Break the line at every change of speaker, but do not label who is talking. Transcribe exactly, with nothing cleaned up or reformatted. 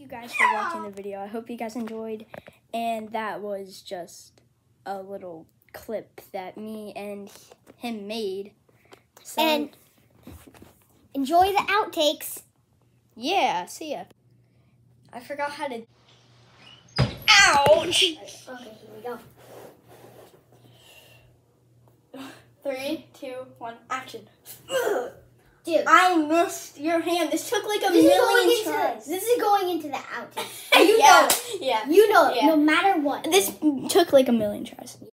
you guys for watching the video. I hope you guys enjoyed. And that was just a little clip that me and him made. So,
and enjoy the outtakes.
Yeah, see ya. I forgot how to... Ouch!
Okay, here we go.
Three, two, one, action.
Dude,
I missed your hand. This took like a
this
million
is going
tries.
into, This is going into the outtakes. You
yeah,
know it.
Yeah.
You know it,
yeah.
no matter what.
This took like a million tries.